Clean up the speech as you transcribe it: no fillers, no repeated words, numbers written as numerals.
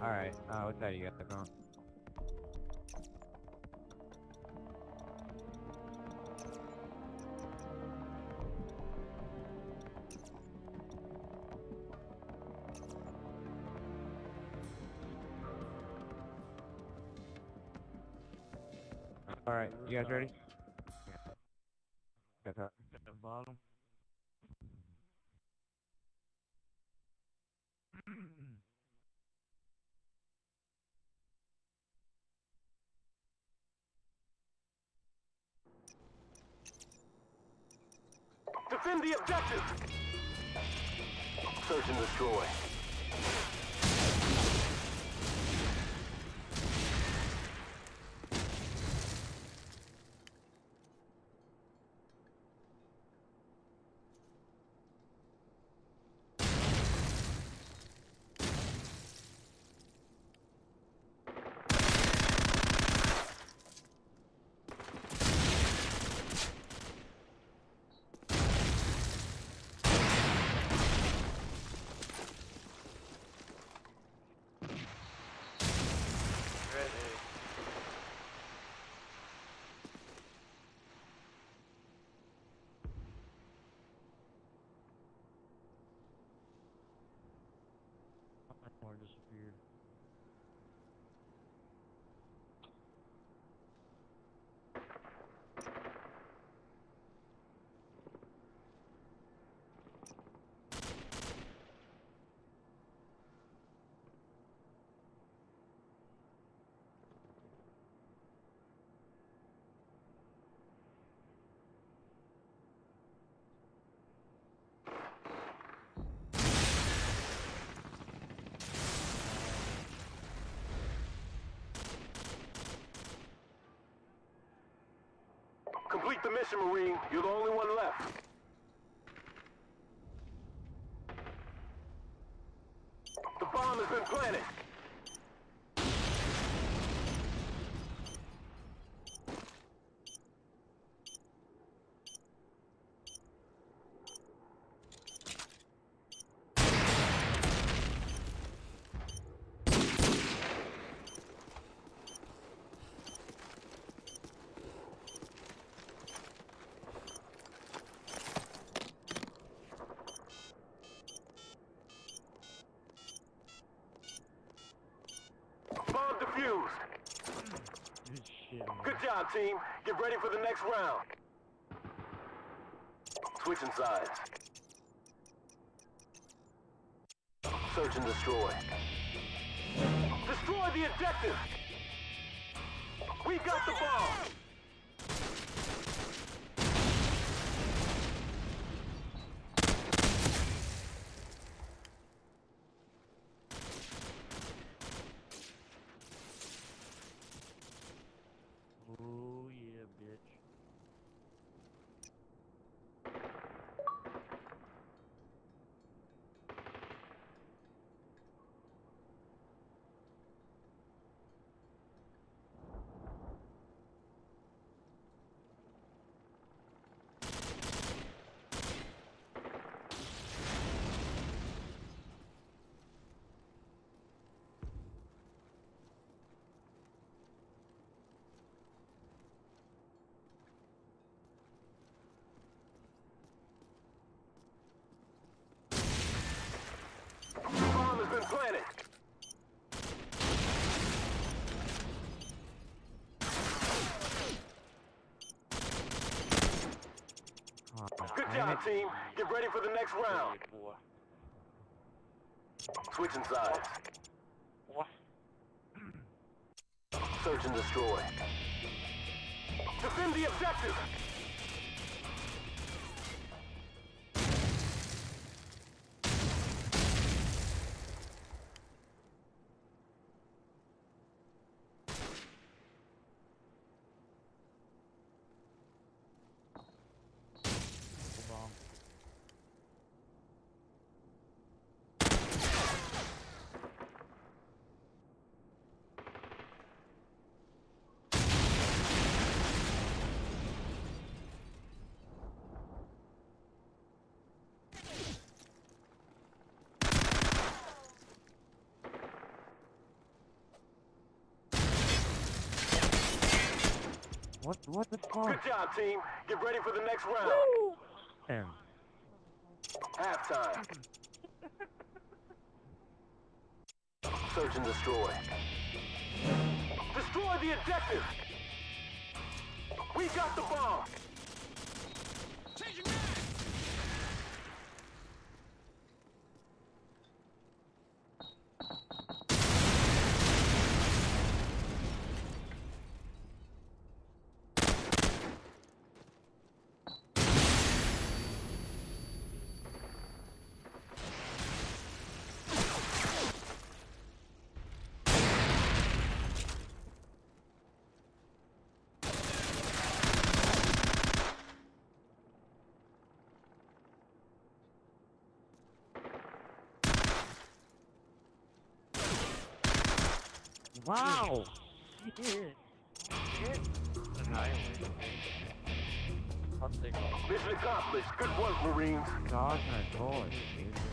Alright, what side you got on? Alright, you guys ready? Got that. At the bottom. Defend the objective! Search and destroy. Or disappeared. Complete the mission, Marine. You're the only one left. The bomb has been planted. Bomb defused. Good shit, man. Good job, team. Get ready for the next round. Switching sides. Search and destroy. Destroy the objective! We've got the bomb! Oh yeah, bitch. Bomb has been planted. Good job, team. Get ready for the next round. Hey, boy. Switching sides. What? Search and destroy. Defend the objective! Bomb. What the Good fuck? job, team. Get ready for the next round. Damn. Halftime. Search and destroy. Destroy the objective. We got the bomb. Wow! Shit. Annihilated. I'll take off. Mission accomplished. Good work, Marines. God, my God, dude.